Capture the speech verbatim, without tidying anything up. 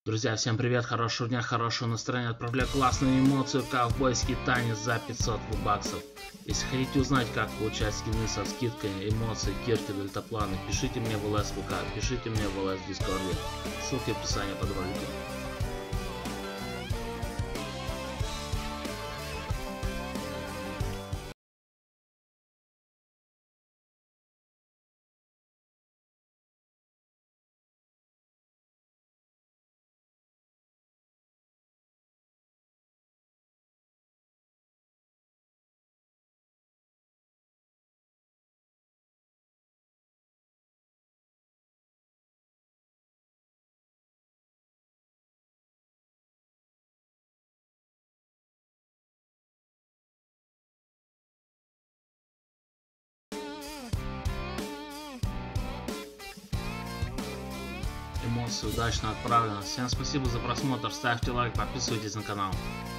Друзья, всем привет, хорошего дня, хорошего настроения, отправляю классную эмоцию, ковбойский танец за пятьсот баксов. Если хотите узнать, как получать скины со скидкой, эмоции, кирки, дельтапланы, пишите мне в ЛС ВК, пишите мне в ЛС в Дискорде, ссылки в описании под роликом. Эмоции удачно отправлено. Всем спасибо за просмотр, ставьте лайк, подписывайтесь на канал.